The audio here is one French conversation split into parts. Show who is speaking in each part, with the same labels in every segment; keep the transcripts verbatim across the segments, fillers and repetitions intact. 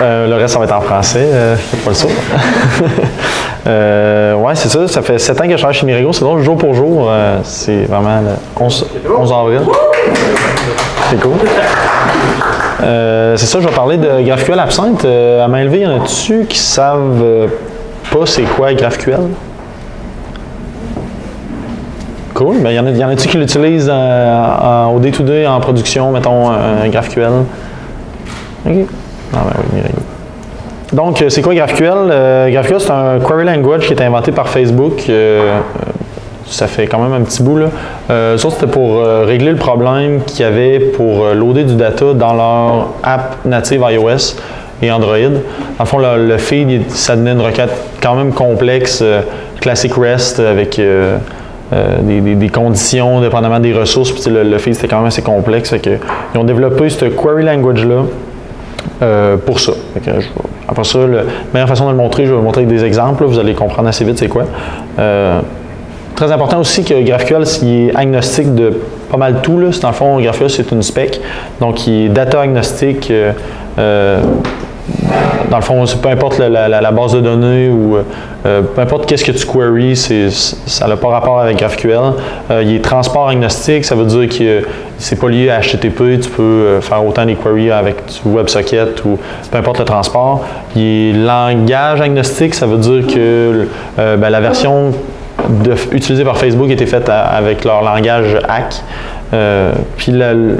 Speaker 1: Euh, le reste, ça va être en français. Euh, faites pas le saut. euh, ouais, c'est ça. Ça fait sept ans que je travaille chez Mirego. C'est donc jour pour jour. Euh, c'est vraiment le onze avril. C'est cool. Euh, c'est ça, je vais parler de GraphQL Absinthe. Euh, à main levée, il y en a-tu qui savent euh, pas c'est quoi GraphQL? Cool. Ben, il y en a, y en a-tu qui l'utilisent euh, en, au day-to-day, en production, mettons, euh, GraphQL? OK. Ah ben oui, Mirego. Donc, c'est quoi GraphQL? Euh, GraphQL, c'est un query language qui est inventé par Facebook. Euh, ça fait quand même un petit bout, là. Euh, ça, c'était pour euh, régler le problème qu'il y avait pour euh, loader du data dans leur app native iOS et Android. En fond, le, le feed, ça donnait une requête quand même complexe, euh, classique REST, avec euh, euh, des, des, des conditions dépendamment des ressources. Puis, le, le feed, c'était quand même assez complexe. Fait que, ils ont développé ce query language-là euh, pour ça. Fait que, je, après ça, la meilleure façon de le montrer, je vais vous montrer avec des exemples. Là, vous allez comprendre assez vite c'est quoi. Euh, Très important aussi que GraphQL il est agnostique de pas mal tout. Là. Dans le fond, GraphQL, c'est une spec. Donc, il est data agnostique. Euh, euh, dans le fond, peu importe la, la, la base de données ou euh, peu importe qu'est-ce que tu queries, ça n'a pas rapport avec GraphQL. Euh, il est transport agnostique. Ça veut dire que c'est pas lié à H T T P. Tu peux faire autant des queries avec du WebSocket ou peu importe le transport. Il est langage agnostique. Ça veut dire que euh, ben, la version De, utilisé par Facebook était faite avec leur langage Hack. Euh, puis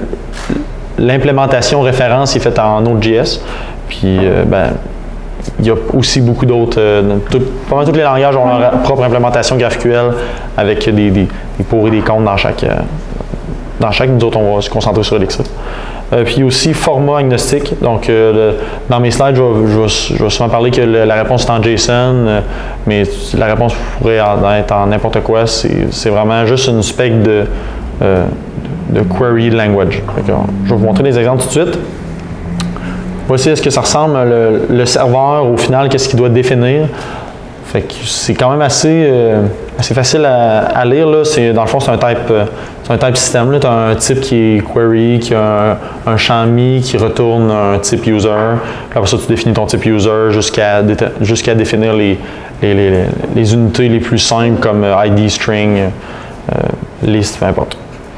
Speaker 1: l'implémentation référence est faite en Node.js. Puis euh, ben, il y a aussi beaucoup d'autres. Euh, tout, pas mal tous les langages ont leur propre implémentation GraphQL avec des, des, des pour et des comptes dans chaque. Euh, dans chaque, nous autres, on va se concentrer sur Elixir. Euh, puis aussi format agnostique. Donc, euh, le, dans mes slides, je vais, je, vais, je vais souvent parler que le, la réponse est en JSON, euh, mais la réponse pourrait être en n'importe quoi. C'est vraiment juste une spec de, euh, de query language. Je vais vous montrer des exemples tout de suite. Voici à ce que ça ressemble, le, le serveur, au final, qu'est-ce qu'il doit définir. Fait que c'est quand même assez, euh, assez facile à, à lire. Là. Dans le fond, c'est un type, euh, un type système. Tu as un type qui est query, qui a un, un champ me qui retourne un type user. Puis après ça, tu définis ton type user jusqu'à jusqu'à définir les, les, les, les unités les plus simples comme I D, string, euh, list, peu importe.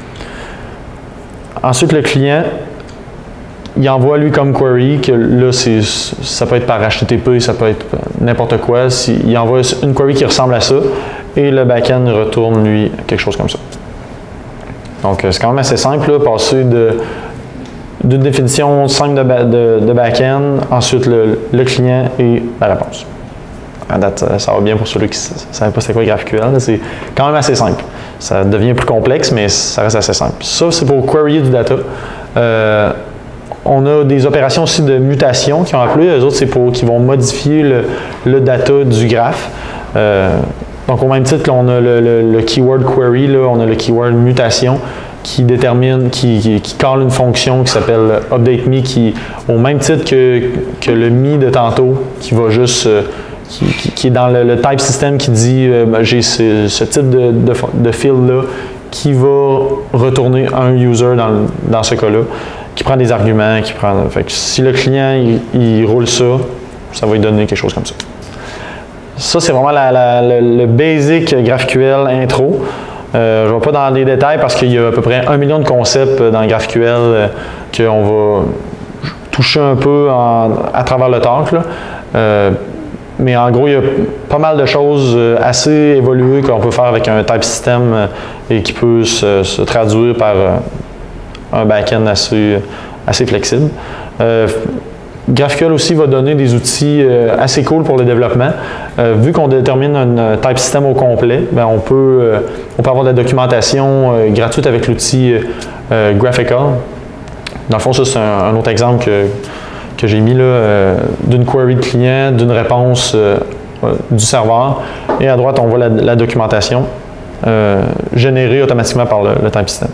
Speaker 1: Ensuite, le client, il envoie lui comme query, que là, ça peut être par H T T P, ça peut être n'importe quoi. Il envoie une query qui ressemble à ça et le backend retourne lui quelque chose comme ça. Donc, c'est quand même assez simple, là, passer d'une définition simple de, de, de backend, ensuite le, le client et la réponse. À date, ça va bien pour ceux qui ne savaient pas c'est quoi GraphQL. C'est quand même assez simple. Ça devient plus complexe, mais ça reste assez simple. Ça, c'est pour query du data. Euh, On a des opérations aussi de mutation qui ont appelé. Eux autres, c'est pour qui vont modifier le, le data du graphe. Euh, donc, au même titre, là, on a le, le, le keyword query, là, on a le keyword mutation qui détermine, qui, qui, qui call une fonction qui s'appelle updateMe, qui, au même titre que, que le me de tantôt, qui va juste, euh, qui, qui, qui est dans le, le type system qui dit euh, ben, j'ai ce, ce type de, de, de field-là qui va retourner un user dans, dans ce cas-là, qui prend des arguments, qui prend. Fait que si le client il, il roule ça, ça va lui donner quelque chose comme ça. Ça, c'est vraiment la, la, le, le basic GraphQL intro. Euh, je ne vais pas dans les détails parce qu'il y a à peu près un million de concepts dans GraphQL euh, qu'on va toucher un peu en, à travers le talk. Là. Euh, mais en gros, il y a pas mal de choses assez évoluées qu'on peut faire avec un type system euh, et qui peut se, se traduire par euh, un back-end assez, assez flexible. Euh, GraphQL aussi va donner des outils euh, assez cool pour le développement. Euh, vu qu'on détermine un type system au complet, ben on, peut, euh, on peut avoir de la documentation euh, gratuite avec l'outil euh, Graphical. Dans le fond, ça c'est un, un autre exemple que, que j'ai mis là, euh, d'une query de client, d'une réponse euh, du serveur. Et à droite, on voit la, la documentation euh, générée automatiquement par le, le type system.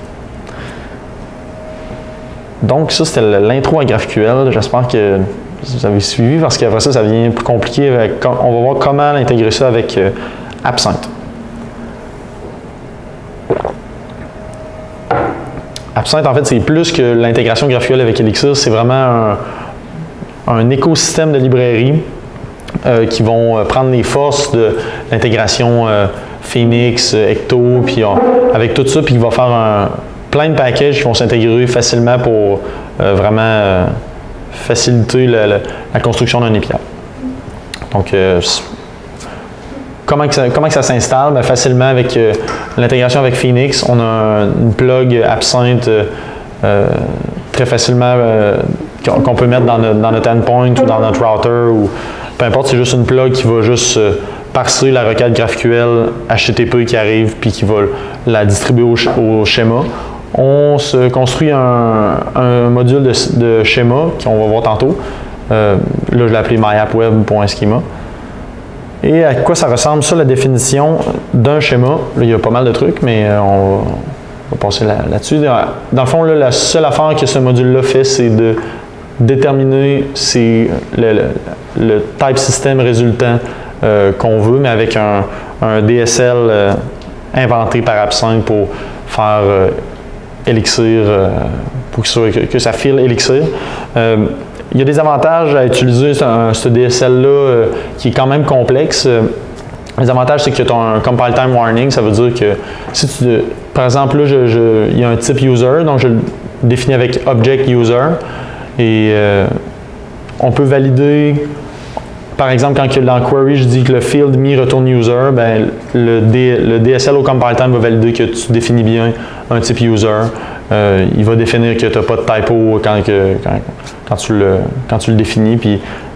Speaker 1: Donc, ça, c'était l'intro à GraphQL. J'espère que vous avez suivi parce qu'après ça, ça devient plus compliqué. Avec, on va voir comment intégrer ça avec euh, Absinthe. Absinthe, en fait, c'est plus que l'intégration GraphQL avec Elixir. C'est vraiment un, un écosystème de librairies euh, qui vont prendre les forces de l'intégration euh, Phoenix, Ecto, puis avec tout ça, puis il va faire un, plein de packages qui vont s'intégrer facilement pour euh, vraiment euh, faciliter la, la, la construction d'un A P I. Donc, euh, comment, que ça, comment que ça s'installe? Ben, facilement avec euh, l'intégration avec Phoenix, on a un, une plug Absinthe euh, euh, très facilement euh, qu'on peut mettre dans, notre, dans notre endpoint ou dans notre router, ou peu importe, c'est juste une plug qui va juste euh, parser la requête GraphQL H T T P qui arrive puis qui va la distribuer au, au schéma. On se construit un, un module de, de schéma qu'on va voir tantôt. Euh, là, je l'ai appelé myappweb.schema. Et à quoi ça ressemble, ça, la définition d'un schéma? Là, il y a pas mal de trucs, mais on va, on va passer là, là-dessus. Dans le fond, là, la seule affaire que ce module-là fait, c'est de déterminer c'est le, le, le type system résultant euh, qu'on veut, mais avec un, un D S L euh, inventé par Absinthe pour faire euh, Elixir, euh, pour que, que ça file Elixir. Euh, il y a des avantages à utiliser ce, ce D S L-là euh, qui est quand même complexe. Euh, les avantages, c'est que tu as un compile time warning, ça veut dire que si tu, par exemple, là, je, je, il y a un type user, donc je le définis avec object user. Et euh, on peut valider, par exemple, quand dans query, je dis que le field me retourne user, ben, le, D, le D S L au compile time va valider que tu définis bien un type user. Euh, il va définir que tu n'as pas de typo quand, que, quand, quand, tu le, quand tu le définis. Puis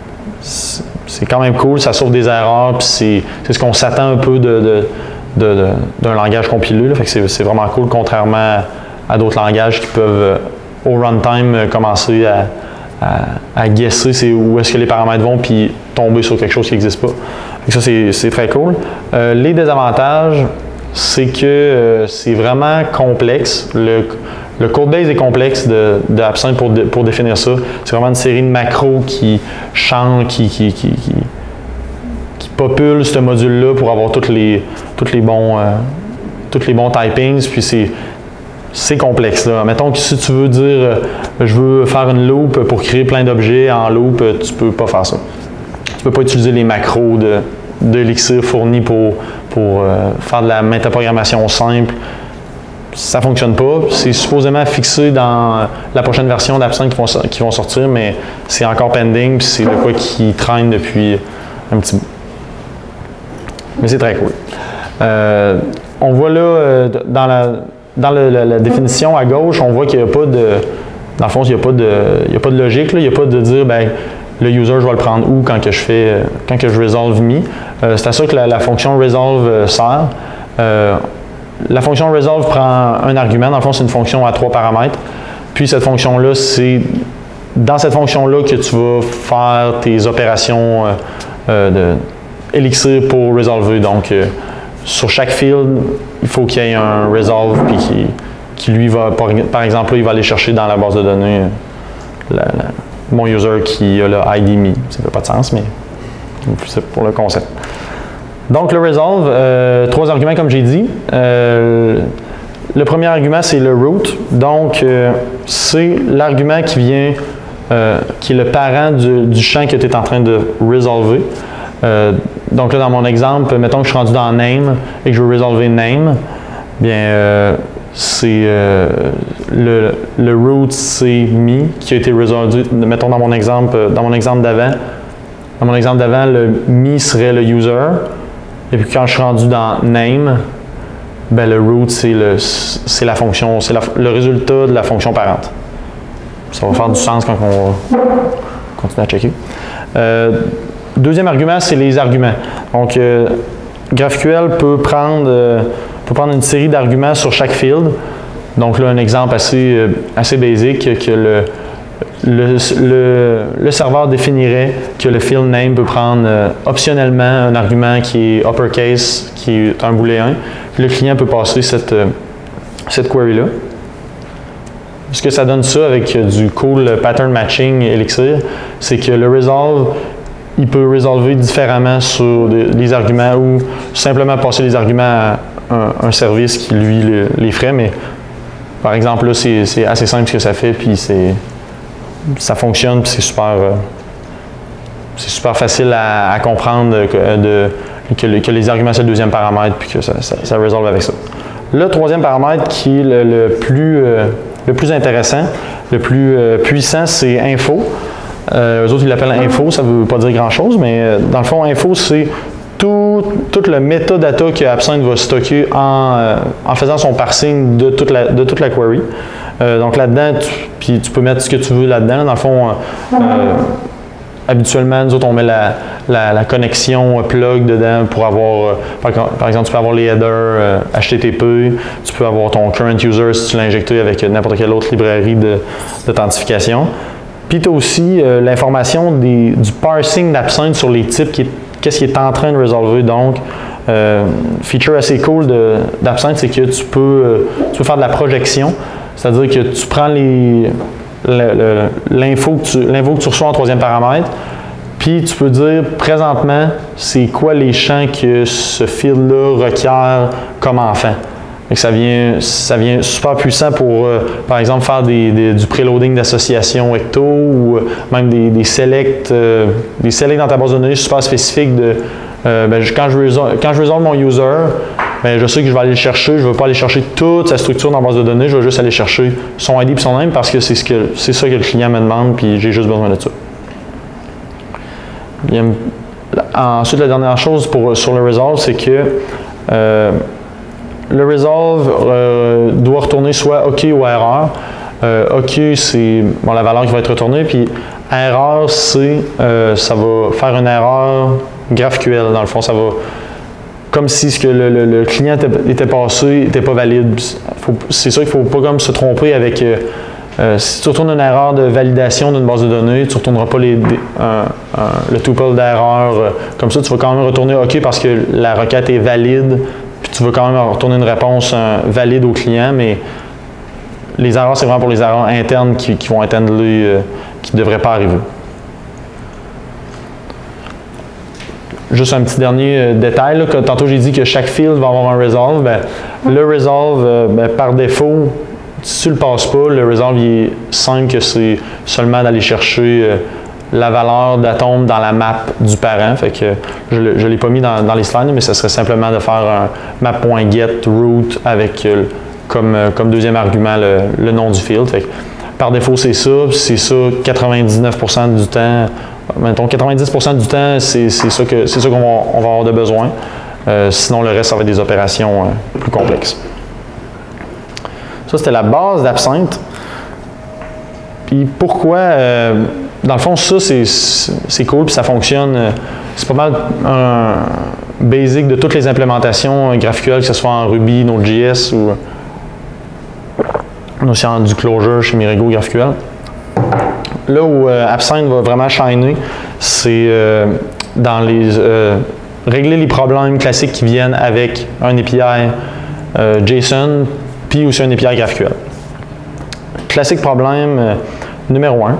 Speaker 1: c'est quand même cool, ça sauve des erreurs. Puis c'est ce qu'on s'attend un peu de, de, de, de, d'un langage compilé. Là. Fait que c'est vraiment cool, contrairement à, à d'autres langages qui peuvent au runtime commencer à, à, à guesser c'est où est-ce que les paramètres vont puis tomber sur quelque chose qui n'existe pas. Donc ça, c'est très cool. Euh, les désavantages, c'est que euh, c'est vraiment complexe. Le, le codebase est complexe de, de Absinthe pour, de, pour définir ça. C'est vraiment une série de macros qui changent, qui, qui, qui, qui, qui populent ce module-là pour avoir tous les, toutes les, bons, euh, toutes les bons typings. Puis c'est C'est complexe. Là. Mettons que si tu veux dire euh, je veux faire une loop pour créer plein d'objets en loop, tu ne peux pas faire ça. Tu ne peux pas utiliser les macros de, de Elixir fournis pour, pour euh, faire de la métaprogrammation simple. Ça ne fonctionne pas. C'est supposément fixé dans la prochaine version d'Absinthe qui vont, qui vont sortir, mais c'est encore pending, puis c'est de quoi qui traîne depuis un petit bout. Mais c'est très cool. Euh, on voit là, euh, dans la Dans le, la, la définition à gauche, on voit qu'il n'y a pas de, dans le fond, il n'y a pas de, il n'y a pas de logique, là. Il n'y a pas de dire, ben, le user, je vais le prendre où quand que je fais, quand que je resolve me. Euh, c'est à ça que la, la fonction resolve euh, sert. Euh, la fonction resolve prend un argument, dans le fond, c'est une fonction à trois paramètres. Puis cette fonction-là, c'est dans cette fonction-là que tu vas faire tes opérations euh, euh, de Elixir pour résolver. Donc, euh, sur chaque field, il faut qu'il y ait un resolve puis qui, qui lui va, par, par exemple, là, il va aller chercher dans la base de données la, la, mon user qui a le I D me. Ça ne fait pas de sens, mais c'est pour le concept. Donc le resolve, euh, trois arguments comme j'ai dit. Euh, le premier argument, c'est le root. Donc euh, c'est l'argument qui vient, euh, qui est le parent du, du champ que tu es en train de résolver. Euh, donc là, dans mon exemple, mettons que je suis rendu dans name et que je veux résolver name, bien, euh, c'est euh, le, le root, c'est me qui a été résolu. Mettons dans mon exemple, dans mon exemple d'avant, dans mon exemple d'avant, le me serait le user. Et puis quand je suis rendu dans name, ben le root, c'est la fonction, c'est le résultat de la fonction parente. Ça va faire du sens quand on va continuer à checker. Euh, Deuxième argument, c'est les arguments. Donc, euh, GraphQL peut prendre, euh, peut prendre une série d'arguments sur chaque field. Donc là, un exemple assez, euh, assez basique, que le, le, le, le serveur définirait que le field name peut prendre euh, optionnellement un argument qui est uppercase, qui est un booléen. Puis le client peut passer cette, euh, cette query-là. Ce que ça donne ça avec euh, du cool pattern matching Elixir, c'est que le resolve, il peut résolver différemment sur des, les arguments ou simplement passer les arguments à un, un service qui, lui, le, les ferait. Mais par exemple, là, c'est assez simple ce que ça fait, puis ça fonctionne, puis c'est super, euh, c'est super facile à, à comprendre que, de, que, le, que les arguments c'est le deuxième paramètre puis que ça, ça, ça résolve avec ça. Le troisième paramètre qui est le, le, plus, euh, le plus intéressant, le plus euh, puissant, c'est info. Euh, eux autres, ils l'appellent info, ça ne veut pas dire grand-chose, mais euh, dans le fond, info, c'est tout, tout le metadata que Absinthe va stocker en, euh, en faisant son parsing de toute la, de toute la query. Euh, donc là-dedans, tu, puis tu peux mettre ce que tu veux là-dedans. Dans le fond, euh, habituellement, nous autres, on met la, la, la connexion plug dedans pour avoir, euh, par, par exemple, tu peux avoir les headers euh, H T T P, tu peux avoir ton current user si tu l'as injecté avec n'importe quelle autre librairie d'authentification. Puis tu as aussi euh, l'information du parsing d'Absinthe sur les types, qu'est-ce qu'il est en train de résolver. Donc, euh, feature assez cool d'Absinthe, c'est que tu peux, euh, tu peux faire de la projection, c'est-à-dire que tu prends les l'info que, que tu reçois en troisième paramètre, puis tu peux dire présentement c'est quoi les champs que ce field-là requiert comme enfant. Et que ça, vient, ça vient super puissant pour, euh, par exemple, faire des, des, du préloading d'association Ecto ou euh, même des, des selects euh, des selects dans ta base de données super spécifiques de euh, ben, quand, je résolve, quand je résolve mon user, ben, je sais que je vais aller le chercher, je ne vais pas aller chercher toute sa structure dans la base de données, je vais juste aller chercher son I D et son name parce que c'est ce que, c'est ça que le client me demande puis j'ai juste besoin de ça. Bien, ensuite, la dernière chose pour, sur le resolve, c'est que euh, le resolve euh, doit retourner soit OK ou erreur. Euh, OK, c'est bon, la valeur qui va être retournée, puis erreur, c'est euh, ça va faire une erreur GraphQL. Dans le fond, ça va comme si ce que le, le, le client était, était passé n'était pas valide. C'est sûr qu'il ne faut pas comme se tromper avec euh, euh, si tu retournes une erreur de validation d'une base de données, tu ne retourneras pas les, un, un, le tuple d'erreur euh, comme ça. Tu vas quand même retourner OK parce que la requête est valide. Puis tu vas quand même retourner une réponse euh, valide au client, mais les erreurs, c'est vraiment pour les erreurs internes qui, qui vont être handlées, euh, qui ne devraient pas arriver. Juste un petit dernier euh, détail, là, que, tantôt j'ai dit que chaque field va avoir un resolve. Ben, le resolve, euh, ben, par défaut, si tu ne le passes pas, le resolve il est simple que c'est seulement d'aller chercher euh, la valeur d'atome dans la map du parent. Fait que je ne l'ai pas mis dans, dans les slides, mais ce serait simplement de faire un map.get root avec euh, comme, euh, comme deuxième argument le, le nom du field. Fait que, par défaut, c'est ça. C'est ça quatre-vingt-dix-neuf pour cent du temps. Mettons quatre-vingt-dix pour cent du temps, c'est ça qu'on ça qu'on va, on va avoir de besoin. Euh, sinon, le reste, ça va être des opérations euh, plus complexes. Ça, c'était la base d'Absinthe. Puis pourquoi, euh, dans le fond, ça, c'est cool, puis ça fonctionne. Euh, c'est pas mal un basic de toutes les implémentations GraphQL, que ce soit en Ruby, Node.js ou aussi en du Clojure chez Mirego GraphQL. Là où euh, Absinthe va vraiment shiner, c'est euh, dans les euh, régler les problèmes classiques qui viennent avec un A P I euh, JSON, puis aussi un A P I GraphQL. Classique problème euh, numéro un.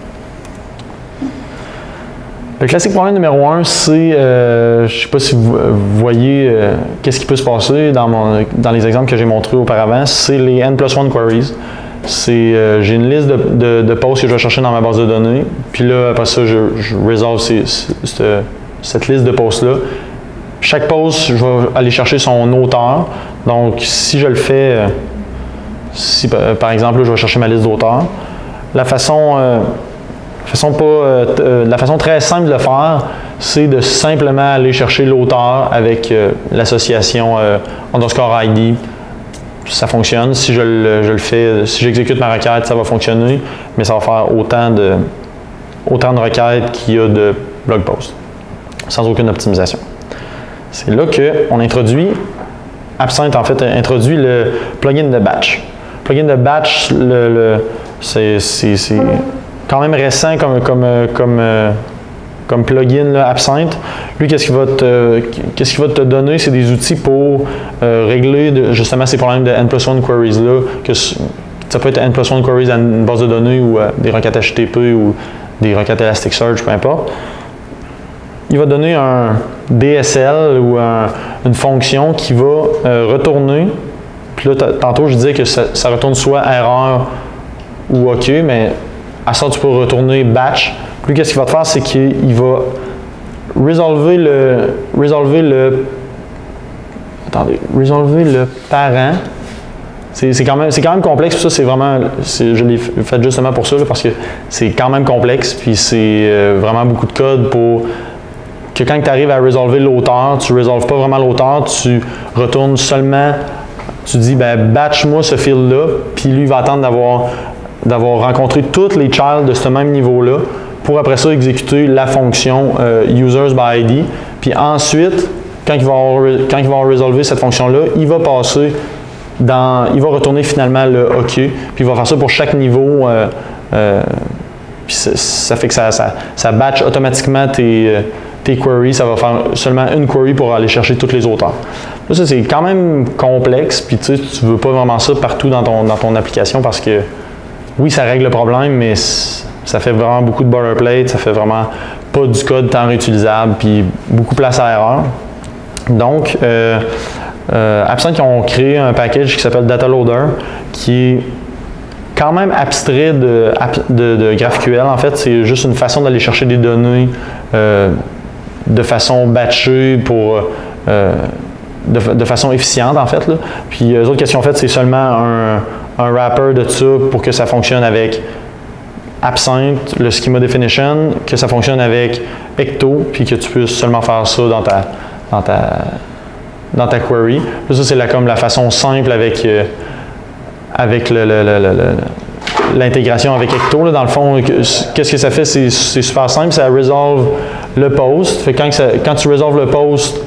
Speaker 1: Le classique problème numéro un, c'est, euh, je ne sais pas si vous, vous voyez euh, qu'est-ce qui peut se passer dans, mon, dans les exemples que j'ai montrés auparavant, c'est les N plus one queries. C'est, euh, j'ai une liste de, de, de posts que je vais chercher dans ma base de données, puis là, après ça, je, je résolve ces, ces, cette liste de posts-là. Chaque post, je vais aller chercher son auteur. Donc, si je le fais, euh, si par exemple, là, je vais chercher ma liste d'auteurs, la façon... Euh, La façon, pas, euh, la façon très simple de le faire, c'est de simplement aller chercher l'auteur avec euh, l'association euh, underscore I D. Ça fonctionne. Si je le, je le fais, si j'exécute ma requête, ça va fonctionner, mais ça va faire autant de, autant de requêtes qu'il y a de blog posts, sans aucune optimisation. C'est là qu'on introduit, Absinthe en fait introduit le plugin de batch. Le plugin de batch, le, le, c'est quand même récent comme, comme, comme, comme plugin là, Absinthe. Lui, qu'est-ce qu'il va te, qu'est-ce qu'il va te donner? C'est des outils pour euh, régler de, justement ces problèmes de N plus one queries là. Que ça peut être N plus one queries à une base de données ou euh, des requêtes H T T P ou des requêtes Elasticsearch, peu importe. Il va donner un D S L ou un, une fonction qui va euh, retourner. Puis là, tantôt, je disais que ça, ça retourne soit erreur ou OK, mais à ça, tu peux retourner batch. Lui, qu'est-ce qu'il va te faire, c'est qu'il va résolver le, résolver le, attendez, résolver le parent. C'est quand même, c'est quand même complexe, ça, c'est vraiment, je l'ai fait justement pour ça, là, parce que c'est quand même complexe, puis c'est euh, vraiment beaucoup de code pour que quand tu arrives à résolver l'auteur, tu ne résolves pas vraiment l'auteur, tu retournes seulement, tu dis, ben, batch-moi ce field-là, puis lui, il va attendre d'avoir d'avoir rencontré toutes les childs de ce même niveau-là, pour après ça exécuter la fonction euh, users by I D, puis ensuite, quand il va avoir, quand il va avoir résolvé cette fonction-là, il va passer dans, il va retourner finalement le OK, puis il va faire ça pour chaque niveau, euh, euh, puis ça, ça fait que ça, ça, ça batch automatiquement tes, tes queries, ça va faire seulement une query pour aller chercher tous les auteurs. Là, ça c'est quand même complexe, puis tu sais, tu veux pas vraiment ça partout dans ton, dans ton application parce que oui, ça règle le problème, mais ça fait vraiment beaucoup de boilerplate, ça fait vraiment pas du code tant réutilisable, puis beaucoup place à erreur. Donc, euh, euh, Appsync, ils ont créé un package qui s'appelle DataLoader, qui est quand même abstrait de, de, de GraphQL. En fait, c'est juste une façon d'aller chercher des données euh, de façon batchée pour... Euh, de, de façon efficiente, en fait. Là. Puis, eux autres, qu'est-ce qu'ils ont fait, c'est seulement un, un wrapper de ça pour que ça fonctionne avec Appsync, le schema definition, que ça fonctionne avec Ecto, puis que tu puisses seulement faire ça dans ta, dans ta, dans ta query. Ça, c'est la, comme la façon simple avec, euh, avec le, le, le, le, l'intégration avec Ecto. Là. Dans le fond, qu'est-ce que ça fait? C'est super simple, ça résolve le post. Fait que quand, ça, quand tu résolves le post,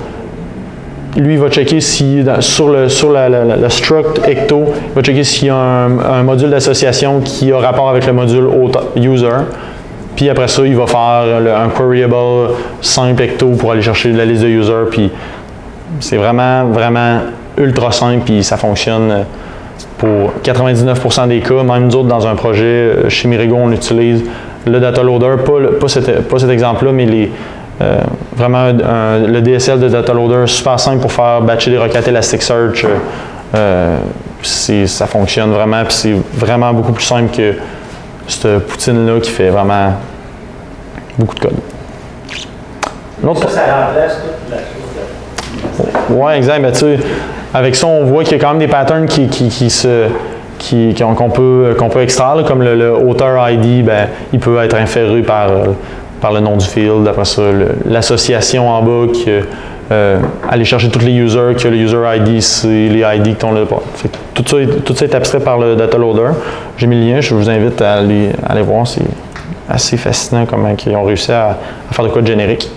Speaker 1: lui, il va checker si, sur le, sur la, la, le struct Ecto, il va checker s'il y a un, un module d'association qui a rapport avec le module user. Puis après ça, il va faire le, un queryable simple Ecto pour aller chercher la liste de users. Puis c'est vraiment, vraiment ultra simple, puis ça fonctionne pour quatre-vingt-dix-neuf pour cent des cas. Même nous autres, dans un projet, chez Mirigo, on utilise le DataLoader, pas, le, pas cet, pas cet exemple-là, mais les Euh, vraiment un, un, le D S L de DataLoader super simple pour faire batcher des requêtes Elasticsearch. Euh, ça fonctionne vraiment, puis c'est vraiment beaucoup plus simple que cette poutine-là qui fait vraiment beaucoup de code.
Speaker 2: Ça, ça remplace toute la chose.
Speaker 1: Oui, exact. Ben, tu sais, avec ça, on voit qu'il y a quand même des patterns qui, qui, qui se qui, qui, qu'on peut, qu'on peut extraire, là, comme le, le auteur I D, ben, il peut être inféré par par le nom du field, après ça, l'association en bas qui euh, aller chercher tous les users, que le user I D, c'est les I D qui t'ont là. Tout ça, tout ça est abstrait par le DataLoader. J'ai mis le lien, je vous invite à aller, à aller voir, c'est assez fascinant comment ils ont réussi à, à faire de code générique.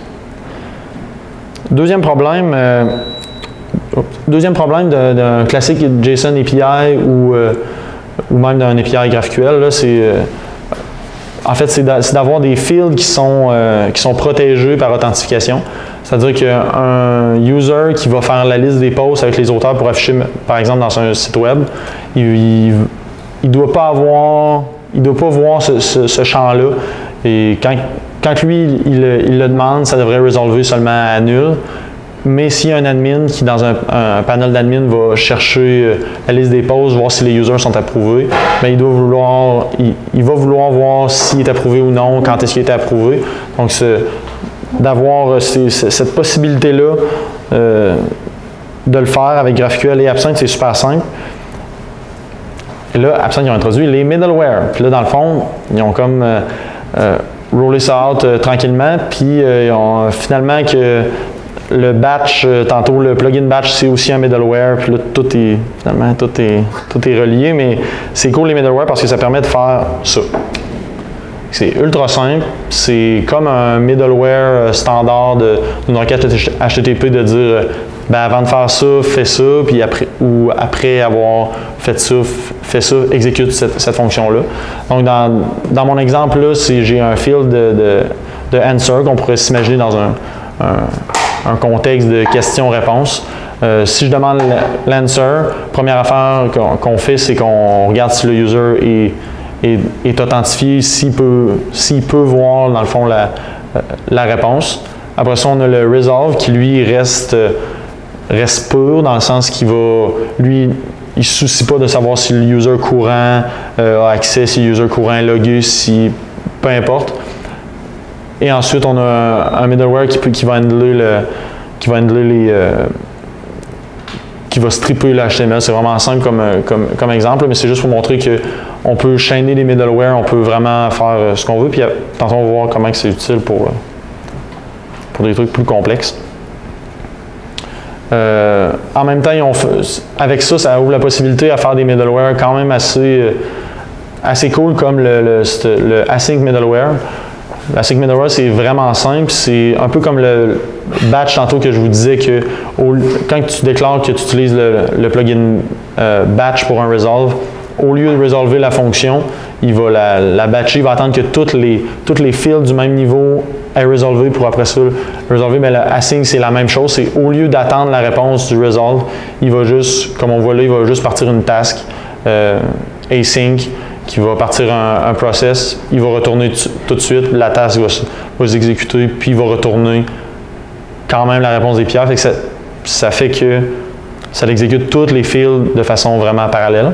Speaker 1: Deuxième problème, euh, deuxième problème d'un classique JSON A P I ou, euh, ou même d'un A P I GraphQL, c'est euh, en fait, c'est d'avoir des fields qui sont, euh, qui sont protégés par authentification. C'est-à-dire qu'un user qui va faire la liste des posts avec les auteurs pour afficher, par exemple, dans un site web, il ne doit pas avoir, il doit pas voir ce, ce, ce champ-là. Et quand, quand lui, il, il le demande, ça devrait résolver seulement à nul. Mais s'il y a un admin qui, dans un, un panel d'admin, va chercher la liste des posts, voir si les users sont approuvés, bien, il, doit vouloir, il, il va vouloir voir s'il est approuvé ou non, quand est-ce qu'il est approuvé. Donc, d'avoir cette possibilité-là euh, de le faire avec GraphQL et Appsync, c'est super simple. Et là, Appsync, ils ont introduit les middleware. Puis là, dans le fond, ils ont comme euh, euh, rollé ça out euh, tranquillement, puis euh, ils ont finalement que le batch, euh, tantôt le plugin batch, c'est aussi un middleware, puis là tout est, finalement, tout est, tout est relié, mais c'est cool les middleware parce que ça permet de faire ça. C'est ultra simple, c'est comme un middleware standard d'une requête H T T P de dire, ben avant de faire ça, fais ça, puis après, ou après avoir fait ça, fais ça, exécute cette, cette fonction-là. Donc dans, dans mon exemple là, j'ai un field de, de, de answer qu'on pourrait s'imaginer dans un, un, un contexte de questions-réponses. Euh, si je demande l'answer, première affaire qu'on qu'on fait, c'est qu'on regarde si le user est, est, est authentifié, s'il peut, s'il peut voir dans le fond la, la réponse. Après ça, on a le resolve qui lui reste, reste pur dans le sens qu'il va, lui, ne se soucie pas de savoir si le user courant euh, a accès, si le user courant est logué, si peu importe. Et ensuite, on a un, un middleware qui, peut, qui va handler, le, qui va handler les... Euh, qui va stripper le H T M L. C'est vraiment simple comme, comme, comme exemple, mais c'est juste pour montrer qu'on peut chaîner les middleware, on peut vraiment faire ce qu'on veut, puis tantôt on va voir comment c'est utile pour, pour des trucs plus complexes. Euh, en même temps, on fait, avec ça, ça ouvre la possibilité à faire des middleware quand même assez, assez cool, comme le, le, le async middleware. L'async middleware, c'est vraiment simple. C'est un peu comme le batch tantôt que je vous disais que au, quand tu déclares que tu utilises le, le plugin euh, batch pour un resolve, au lieu de résolver la fonction, il va la, la batcher, il va attendre que toutes les, toutes les fields du même niveau aient résolvé pour après ça résolver. Mais l'async, c'est la même chose. C'est au lieu d'attendre la réponse du resolve, il va juste, comme on voit là, il va juste partir une task euh, async qui va partir un, un process, il va retourner tout de suite, la task va, va s'exécuter, puis il va retourner quand même la réponse des pierres. Fait que ça, ça fait que ça exécute toutes les fields de façon vraiment parallèle.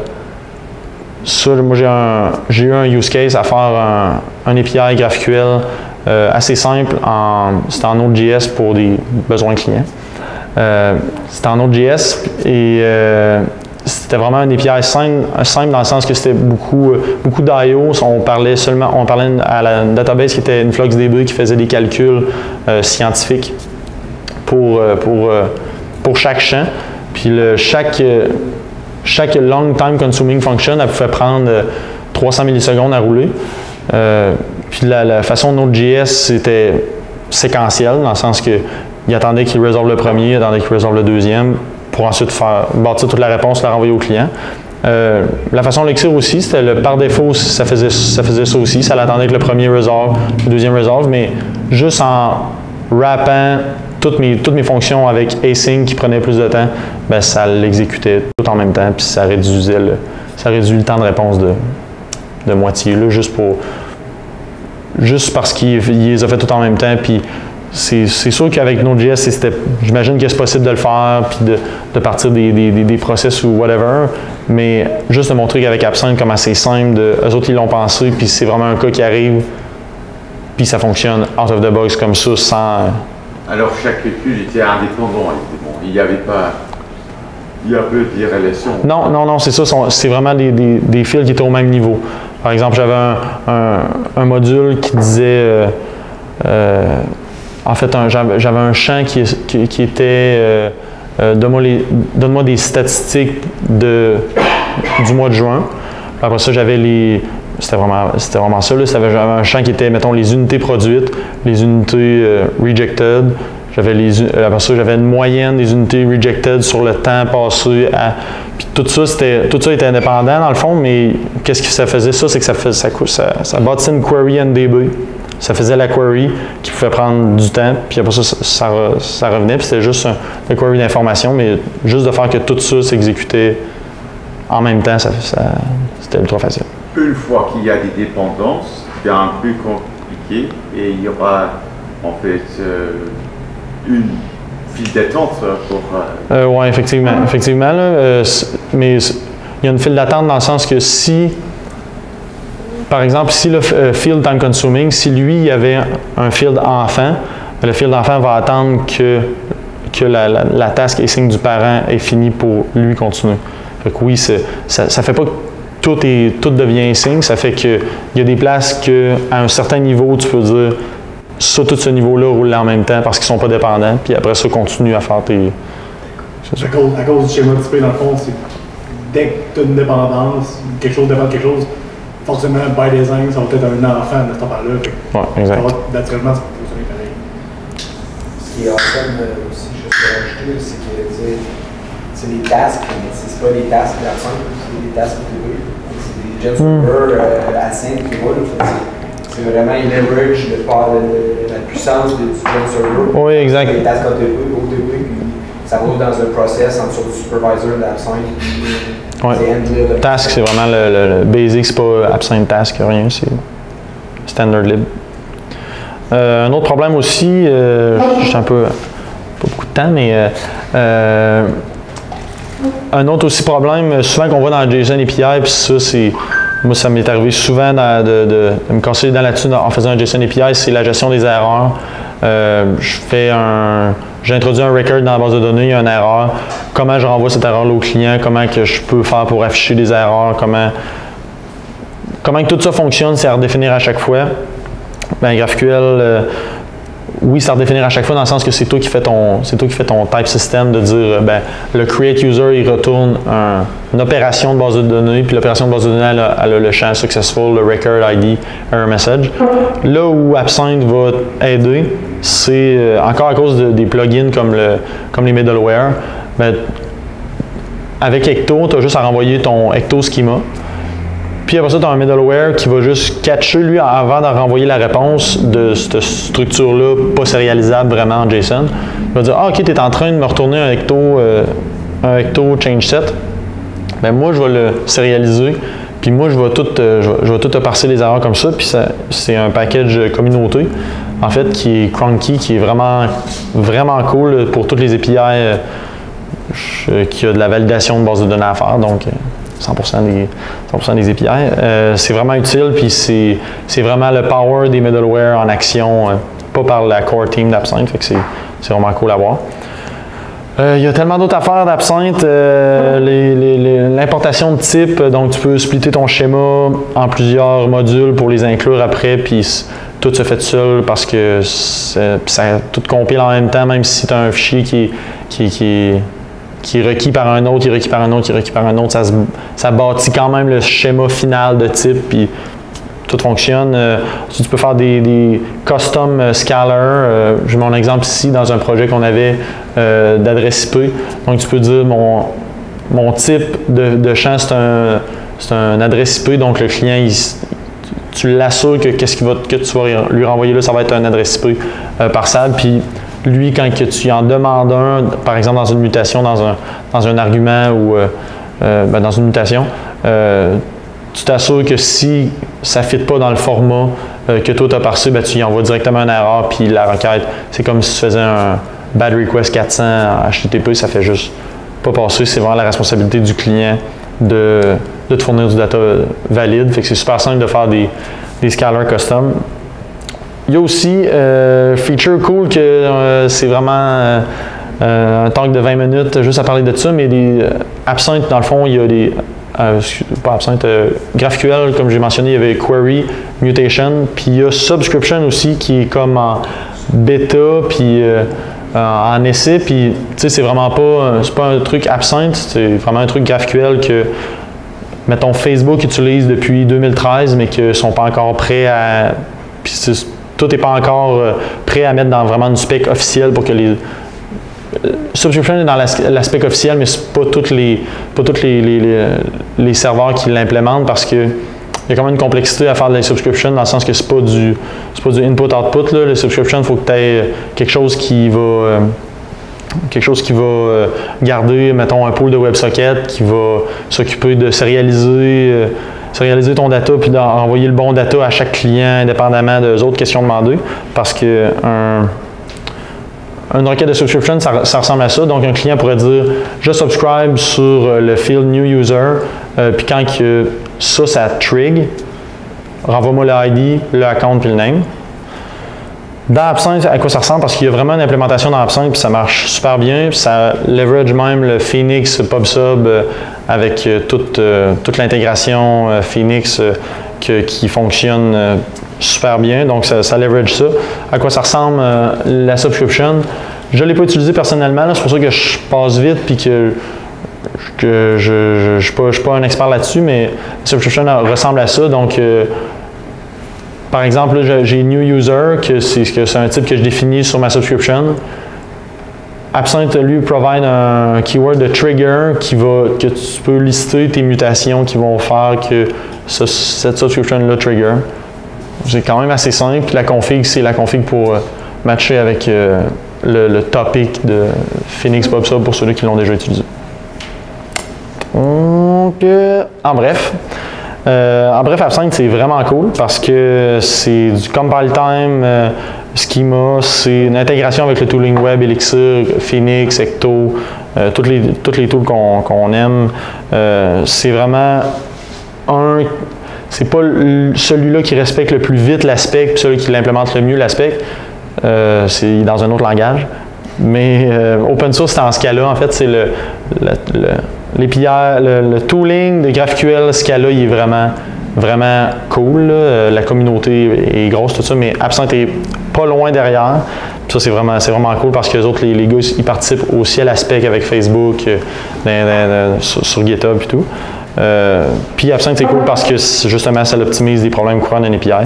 Speaker 1: Ça, moi, j'ai eu un use case à faire un, un A P I GraphQL euh, assez simple. C'était en Node.js pour des besoins clients. Euh, C'était en Node.js et euh, c'était vraiment un A P I simple, simple dans le sens que c'était beaucoup, beaucoup d'I O. On parlait seulement, on parlait à la database qui était InfluxDB qui faisait des calculs euh, scientifiques pour, pour, pour chaque champ. Puis le, chaque, chaque long time consuming function, elle pouvait prendre trois cents millisecondes à rouler. Euh, puis la, la façon Node.js, c'était séquentiel dans le sens que il attendait qu'il résolve le premier, il attendait qu'il résolve le deuxième, pour ensuite faire bâtir toute la réponse, la renvoyer au client. Euh, la façon d'Elixir aussi, c'était le par défaut, ça faisait, ça faisait ça aussi. Ça l'attendait que le premier resolve, le deuxième resolve, mais juste en wrappant toutes mes, toutes mes fonctions avec async qui prenait plus de temps, ben, ça l'exécutait tout en même temps, puis ça réduisait le, ça réduit le temps de réponse de, de moitié, là, juste pour juste parce qu'il les a fait tout en même temps, puis c'est sûr qu'avec Node.js, j'imagine que c'est possible de le faire, puis de, de partir des, des, des, des process ou whatever, mais juste de montrer qu'avec Absinthe, comment c'est simple, de, eux autres, ils l'ont pensé, puis c'est vraiment un cas qui arrive, puis ça fonctionne out of the box comme ça, sans...
Speaker 3: Alors, chaque calcul était indépendant, bon, il n'y avait pas... Il y avait des relations.
Speaker 1: Non, non, non, c'est ça, c'est vraiment des, des, des fils qui étaient au même niveau. Par exemple, j'avais un, un, un module qui disait... Euh, euh, En fait, j'avais un champ qui, qui, qui était euh, euh, donne-moi donne des statistiques de, du mois de juin. Puis après ça, j'avais les. C'était vraiment, c'était vraiment ça. J'avais un champ qui était, mettons, les unités produites, les unités euh, rejected. J'avais les, après ça, j'avais une moyenne des unités rejected sur le temps passé à. Puis tout ça, c'était, tout ça était indépendant dans le fond, mais qu'est-ce que ça faisait ça? C'est que ça, faisait, ça, ça, ça bâtissait une query N D B. Ça faisait la query qui pouvait prendre du temps, puis après ça, ça, ça, ça revenait, puis c'était juste un, une query d'information, mais juste de faire que tout ça s'exécutait en même temps, ça, ça, c'était ultra facile.
Speaker 3: Une fois qu'il y a des dépendances, c'est un peu compliqué et il y aura en fait euh, une file d'attente pour... Euh...
Speaker 1: Euh, oui, effectivement. effectivement là, euh, mais il y a une file d'attente dans le sens que si... Par exemple, si le euh, field time consuming, si lui, il y avait un field enfant, le field enfant va attendre que, que la, la, la task async du parent est finie pour lui continuer. Fait que oui, ça ne fait pas que tout, est, tout devient async, ça fait qu'il y a des places qu'à un certain niveau, tu peux dire ça, tout ce niveau-là roule en même temps parce qu'ils ne sont pas dépendants, puis après ça, continue à faire tes...
Speaker 4: À cause, à cause du schéma typé, dans le fond, c'est dès que tu as une dépendance, quelque chose dépend de quelque chose, forcément, by design, ça va être un enfant de cette affaire-là.
Speaker 1: Ouais, exact.
Speaker 4: Naturellement, ça va fonctionner pareil.
Speaker 5: Ce qui est awesome euh, aussi, juste pour ajouter, c'est que c'est des tasks, mais c'est pas des tasks d'absence, c'est des tasks de V. C'est des jet server euh, async qui roulent. C'est vraiment une leverage de par de, de la puissance du jet server.
Speaker 1: Oui, exact.
Speaker 5: Des tasks O T P, O T P, puis ça roule dans un process entre sur du supervisor d'absence.
Speaker 1: Oui. Task, c'est vraiment le, le, le basic, c'est pas absent task, rien, c'est standard lib. Euh, un autre problème aussi, euh, j'ai un peu, pas beaucoup de temps, mais euh, euh, un autre aussi problème, souvent qu'on voit dans JSON A P I, puis ça, c'est. Moi, ça m'est arrivé souvent dans, de, de, de me casser les dents là-dessus en faisant un JSON A P I, c'est la gestion des erreurs. Euh, je fais un. J'introduis un record dans la base de données, il y a une erreur. Comment je renvoie cette erreur-là au client? Comment que je peux faire pour afficher des erreurs? Comment, comment que tout ça fonctionne, c'est à redéfinir à chaque fois. Ben, GraphQL, euh, oui, c'est à redéfinir à chaque fois dans le sens que c'est toi qui fais ton, c'est toi qui fais ton type system de dire, ben, le create user, il retourne un, une opération de base de données, puis l'opération de base de données, elle a, elle a le champ successful, le record I D, error message. Là où Absinthe va aider, c'est euh, encore à cause de, des plugins comme, le, comme les middleware. Ben, avec Ecto, tu as juste à renvoyer ton Ecto schema. Puis après ça, tu as un middleware qui va juste catcher, lui, avant de renvoyer la réponse de cette structure-là, pas sérialisable vraiment en JSON. Il va dire, ah, OK, tu es en train de me retourner un Ecto, euh, un Ecto change set. Bien, moi, je vais le sérialiser. Puis moi, je vais tout, euh, je vais, je vais tout te parser les erreurs comme ça. Puis c'est un package communauté, en fait, qui est cronky, qui est vraiment, vraiment cool pour toutes les A P I euh, qui a de la validation de base de données à faire. Donc, cent pour cent des, cent pour cent des A P I. Euh, c'est vraiment utile, puis c'est vraiment le power des middleware en action, euh, pas par la core team d'Absinthe, fait que c'est vraiment cool à voir. Euh, il y a tellement d'autres affaires d'Absinthe, euh, l'importation de types, donc tu peux splitter ton schéma en plusieurs modules pour les inclure après, puis tout se fait tout seul parce que ça tout compile en même temps, même si c'est un fichier qui, qui, qui qui est requis par un autre, qui est requis par un autre, qui est requis par un autre, ça, se, ça bâtit quand même le schéma final de type, puis tout fonctionne. Euh, tu peux faire des, des custom scalars. Euh, J'ai mon exemple ici dans un projet qu'on avait euh, d'adresse I P. Donc, tu peux dire mon, mon type de, de champ, c'est un, c'est un adresse I P. Donc, le client, il, tu l'assures que qu'est-ce qu'il va, que tu vas lui renvoyer là, ça va être un adresse I P euh, par S A D. Puis, lui, quand que tu en demandes un, par exemple dans une mutation, dans un, dans un argument ou euh, euh, ben dans une mutation, euh, tu t'assures que si ça ne fit pas dans le format euh, que toi tu as parsé, ben, tu y envoies directement une erreur, puis la requête, c'est comme si tu faisais un bad request quatre cents en H T T P, ça fait juste pas passer. C'est vraiment la responsabilité du client de, de te fournir du data valide. Fait que c'est super simple de faire des, des scalars custom. Il y a aussi euh, feature cool que euh, c'est vraiment euh, euh, un talk de vingt minutes juste à parler de ça, mais des euh, Absinthe, dans le fond, il y a des. Euh, pas Absinthe, euh, GraphQL, comme j'ai mentionné, il y avait Query, Mutation, puis il y a Subscription aussi qui est comme en bêta, puis euh, en essai, puis tu sais, c'est vraiment pas, c'est pas un truc Absinthe, c'est vraiment un truc GraphQL que, mettons, Facebook utilise depuis deux mille treize, mais qu'ils ne sont pas encore prêts à. Puis tout n'est pas encore euh, prêt à mettre dans vraiment une spec officielle pour que les. Euh, Subscription est dans l'aspect officiel, mais ce n'est pas tous les, pas toutes les, les, les, les serveurs qui l'implémentent parce que il y a quand même une complexité à faire de la subscription dans le sens que ce n'est pas du, pas du input-output. Le subscription, il faut que tu aies quelque chose qui va. Euh, quelque chose qui va euh, garder, mettons, un pool de WebSocket qui va s'occuper de sérialiser. Euh, sérialiser ton data puis d'envoyer le bon data à chaque client indépendamment des autres questions demandées parce que un, une requête de subscription, ça, ça ressemble à ça. Donc, un client pourrait dire « Je subscribe sur le field New User euh, » puis quand que ça, ça trigger, renvoie-moi le I D, le account puis le name. Dans Absinthe, à quoi ça ressemble? Parce qu'il y a vraiment une implémentation dans Absinthe puis ça marche super bien. Puis ça leverage même le Phoenix PubSub euh, avec euh, toute, euh, toute l'intégration euh, Phoenix euh, que, qui fonctionne euh, super bien. Donc, ça, ça leverage ça. À quoi ça ressemble euh, la subscription? Je ne l'ai pas utilisé personnellement. C'est pour ça que je passe vite puis que, que je ne suis pas, pas un expert là-dessus. Mais la subscription ressemble à ça. Donc, euh, par exemple, j'ai New User, que c'est un type que je définis sur ma subscription. Absinthe, lui, provide un keyword de trigger qui va, que tu peux lister tes mutations qui vont faire que ce, cette subscription-là trigger. C'est quand même assez simple. La config, c'est la config pour euh, matcher avec euh, le, le topic de Phoenix PubSub pour ceux qui l'ont déjà utilisé. Donc, euh, en bref. Euh, en bref, Absinthe, c'est vraiment cool parce que c'est du compile time, euh, schema, c'est une intégration avec le tooling web, Elixir, Phoenix, Ecto, euh, toutes les, toutes les tools qu'on qu'on aime. Euh, c'est vraiment un... C'est pas celui-là qui respecte le plus vite l'aspect, puis celui qui l'implémente le mieux l'aspect. Euh, c'est dans un autre langage. Mais euh, open source, c'est en Scala. En fait, c'est le, le, le, l'A P I, le, le tooling de GraphQL Scala, il est vraiment, vraiment cool. Là. La communauté est grosse, tout ça, mais Absinthe est pas loin derrière. Puis ça, c'est vraiment, c'est vraiment cool parce que les autres, les, les gars, ils participent aussi à l'aspect avec Facebook, euh, dans, dans, dans, sur, sur GitHub et tout. Euh, puis Absinthe, c'est cool parce que justement, ça optimise des problèmes courants d'un A P I.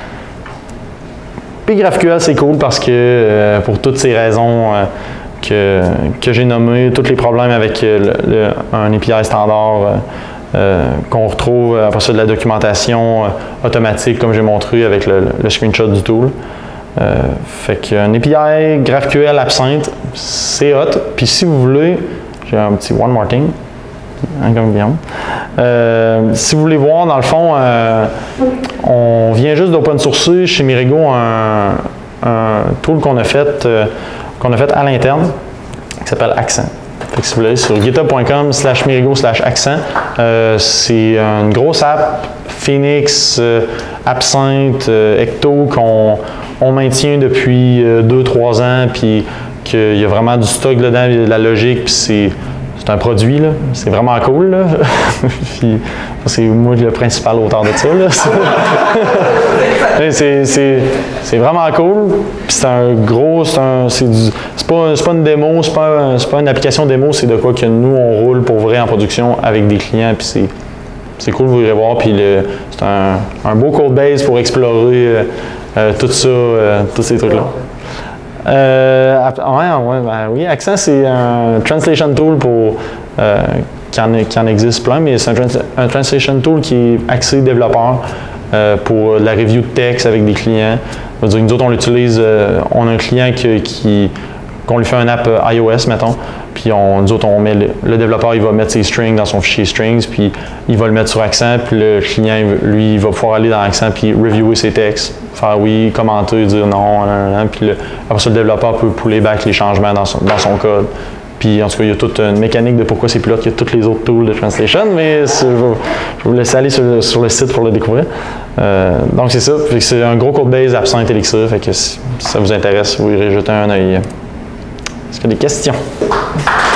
Speaker 1: Puis GraphQL, c'est cool parce que euh, pour toutes ces raisons euh, que, que j'ai nommées, tous les problèmes avec le, le, un A P I standard euh, euh, qu'on retrouve après ça de la documentation euh, automatique, comme j'ai montré avec le, le screenshot du tool. Euh, fait qu'un A P I GraphQL Absinthe, c'est hot. Puis si vous voulez, j'ai un petit one more thing. Euh, si vous voulez voir, dans le fond, euh, on vient juste d'open sourcer chez Mirigo un, un tool qu'on a fait, euh, qu'on a fait à l'interne, qui s'appelle Accent. Fait que si vous allez sur github point com slash Mirigo slash Accent, euh, c'est une grosse app Phoenix, euh, Absinthe, euh, Ecto qu'on on maintient depuis deux trois ans, puis qu'il y a vraiment du stock dedans, il y a de la logique, puis c'est C'est un produit, là. C'est vraiment cool. Là. Puis, c'est moi le principal auteur de ça. C'est vraiment cool. Puis c'est un gros, c'est pas, pas une démo, c'est pas, pas une application démo, c'est de quoi que nous, on roule pour vrai en production avec des clients. Puis c'est cool, vous irez voir. Puis c'est un, un beau code base pour explorer euh, euh, tout ça, euh, tous ces trucs-là. Euh, ouais, ouais, ben oui, Accent, c'est un translation tool pour, euh, qui, en, qui en existe plein, mais c'est un, trans, un translation tool qui est axé développeur euh, pour la review de texte avec des clients. On va dire, nous autres, on l'utilise, euh, on a un client qui, qui qu'on lui fait un app euh, iOS, mettons, puis on, nous autres, on met le, le développeur, il va mettre ses strings dans son fichier strings, puis il va le mettre sur Accent, puis le client, lui, il va pouvoir aller dans Accent, puis reviewer ses textes, faire oui, commenter, dire non, nan, nan, puis le, après ça, le développeur peut puller back les changements dans son, dans son code. Puis en tout cas, il y a toute une mécanique de pourquoi c'est plus là que toutes les autres tools de translation, mais je vais, je vais vous laisser aller sur, sur le site pour le découvrir. Euh, donc c'est ça, c'est un gros code base Absinthe Elixir, fait que si ça vous intéresse, vous irez jeter un œil. Est-ce qu'il y a des questions?